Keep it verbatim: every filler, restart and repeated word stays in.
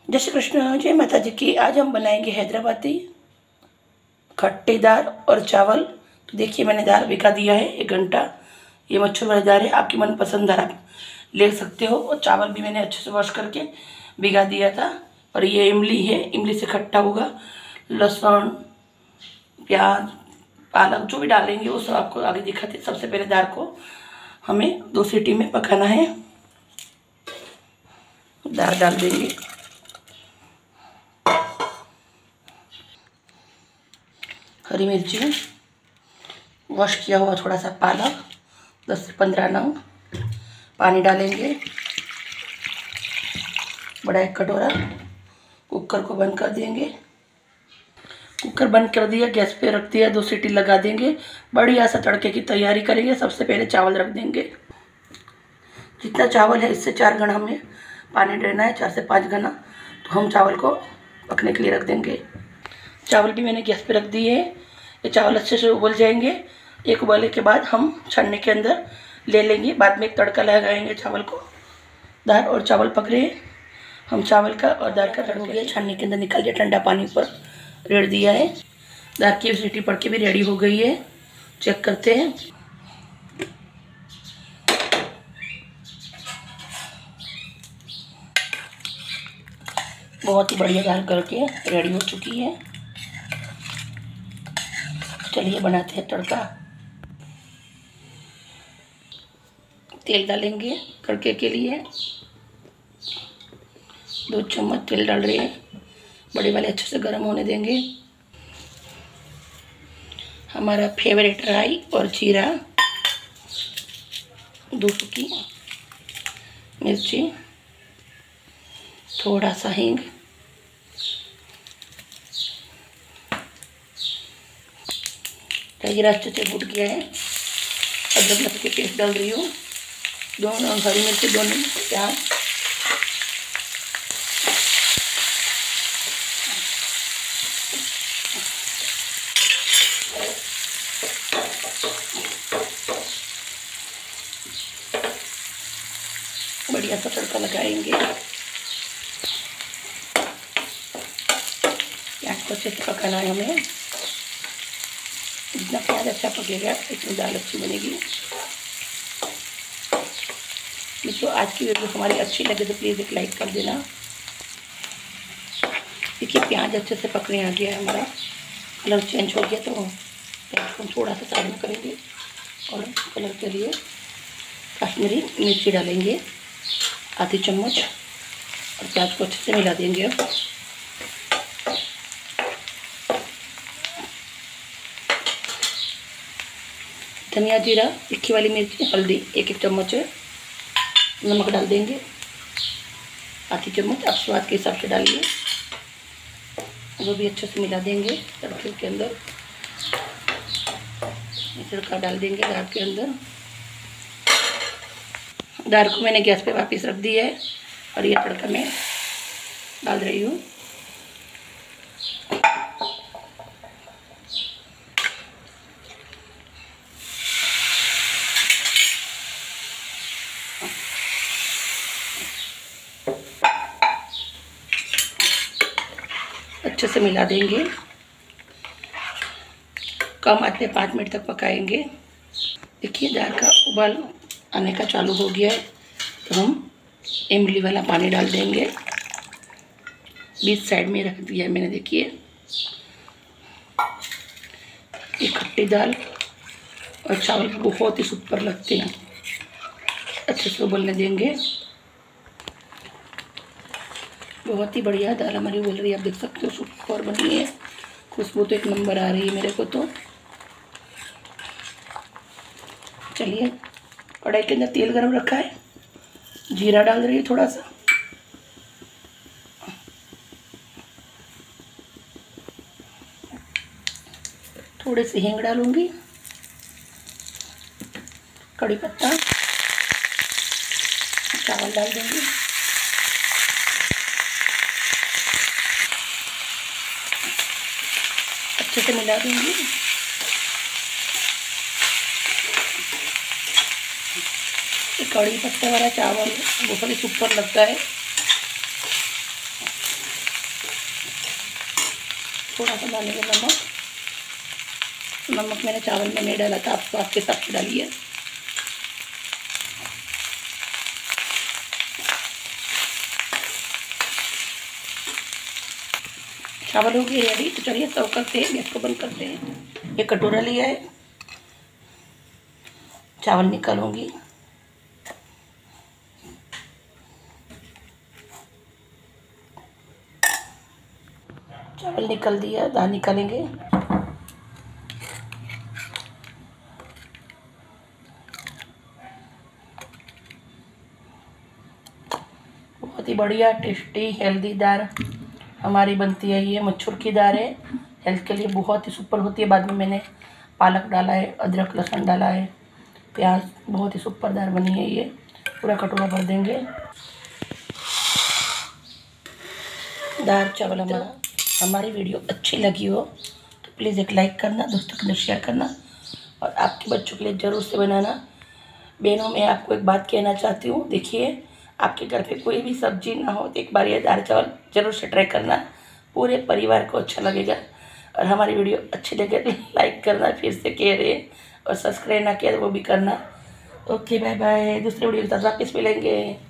जय श्री कृष्ण, जय माता जी की। आज हम बनाएंगे हैदराबादी खट्टी दाल और चावल। तो देखिए, मैंने दाल भिगा दिया है एक घंटा। ये मच्छर वाली दाल है, आपकी मनपसंद दाल आप ले सकते हो। और चावल भी मैंने अच्छे से वॉश करके भिगा दिया था। और ये इमली है, इमली से खट्टा होगा। लहसुन, प्याज, पालक जो भी डालेंगे वो सब आपको आगे दिखाते। सबसे पहले दाल को हमें दो सीटी में पकाना है। दाल डाल देंगे, हरी मिर्ची, वॉश किया हुआ थोड़ा सा पालक, दस से पंद्रह नंग, पानी डालेंगे बड़ा एक कटोरा। कुकर को बंद कर देंगे। कुकर बंद कर दिया, गैस पे रख दिया, दो सीटी लगा देंगे। बढ़िया सा तड़के की तैयारी करेंगे। सबसे पहले चावल रख देंगे। जितना चावल है इससे चार गुना हमें पानी देना है, चार से पाँच गुना। तो हम चावल को पकने के लिए रख देंगे। चावल भी मैंने गैस पे रख दिए हैं। ये चावल अच्छे से उबल जाएंगे। एक उबाले के बाद हम छन्नी के अंदर ले लेंगे। बाद में एक तड़का लगाएंगे चावल को। दाल और चावल पक रहे हैं। हम चावल का और दाल का तड़का हो गया, छन्नी के अंदर निकाल दिया, ठंडा पानी पर रेड़ दिया है। दाल की सीटी पड़ के भी रेडी हो गई है। चेक करते हैं। बहुत ही बढ़िया दाल करके रेडी हो चुकी है। चलिए बनाते हैं तड़का। तेल डालेंगे तड़के के लिए। दो चम्मच तेल डाल रहे हैं। बड़े वाले अच्छे से गर्म होने देंगे। हमारा फेवरेट राई और जीरा, दो सूखी मिर्ची, थोड़ा सा हींग, जीरा अच्छे से भून गया है। अदरक लहसुन के पेस्ट डाल रही हूँ, दोनों हरी मिर्ची, दोनों प्याज, बढ़िया सा तड़का लगाएंगे। प्याज को अच्छे से पकाना है हमें। जितना प्याज अच्छा पकेगा इतनी दाल अच्छी बनेगी। तो आज की वीडियो हमारी अच्छी लगे तो प्लीज़ एक लाइक कर देना। देखिए, प्याज अच्छे से पकने आ गया है। हमारा कलर चेंज हो गया। तो प्याज को थोड़ा सा साइड में करेंगे और कलर के लिए कश्मीरी मिर्ची डालेंगे आधी चम्मच। और प्याज को अच्छे से मिला देंगे। अब धनिया, जीरा, तीखी वाली मिर्ची, हल्दी एक एक चम्मच है। नमक डाल देंगे आधी चम्मच, आप स्वाद के हिसाब से डालिए। वो भी अच्छे से मिला देंगे तड़के के अंदर। तड़का डाल देंगे दाल के अंदर। दाल को मैंने गैस पे वापस रख दिया है और ये तड़का मैं डाल रही हूँ। अच्छे से मिला देंगे। कम आंच पे पाँच मिनट तक पकाएंगे। देखिए, दाल का उबाल आने का चालू हो गया है। तो हम इमली वाला पानी डाल देंगे। बीच साइड में रख दिया है मैंने। देखिए, ये खट्टी दाल और चावल बहुत ही सुपर लगते हैं। अच्छे से उबलने देंगे। बहुत ही बढ़िया दाल हमारी उबल रही है, आप देख सकते हो, सुपर बनी है। खुशबू तो एक नंबर आ रही है मेरे को तो। चलिए, कढ़ाई के अंदर तेल गरम रखा है। जीरा डाल रही है थोड़ा सा, थोड़े से हींग डालूंगी, कड़ी पत्ता, चावल डाल देंगे। अच्छे से मिला देंगे। कड़ी पत्ते वाला चावल बहुत ही सुपर लगता है। थोड़ा सा डालेंगे नमक। नमक मैंने चावल में नहीं डाला था, आप तो आपके हिसाब से डालिए। चावल हो गए रेडी, तो चलिए सर्व करते हैं, गैस को बंद करते हैं। ये कटोरा लिया है, चावल निकालूंगी। चावल निकल दिया, दाल निकालेंगे। बहुत ही बढ़िया टेस्टी हेल्दी दाल हमारी बनती है। ये मच्छर की दाल है, हेल्थ के लिए बहुत ही सुपर होती है। बाद में मैंने पालक डाला है, अदरक लहसुन डाला है, प्याज, बहुत ही सुपर दाल बनी है। ये पूरा कटोरा भर देंगे। दाल चावल हमारा हमारी वीडियो अच्छी लगी हो तो प्लीज़ एक लाइक करना, दोस्तों के लिए शेयर करना और आपके बच्चों के लिए ज़रूर से बनाना। बहनों, मैं आपको एक बात कहना चाहती हूँ, देखिए आपके घर पे कोई भी सब्जी ना हो तो एक बार ये दाल चावल ज़रूर से ट्राई करना, पूरे परिवार को अच्छा लगेगा। और हमारी वीडियो अच्छी लगे तो लाइक करना, फिर से कह रहे हैं, और सब्सक्राइब ना किया तो वो भी करना। ओके, बाय बाय, दूसरे वीडियो के साथ वापस मिलेंगे।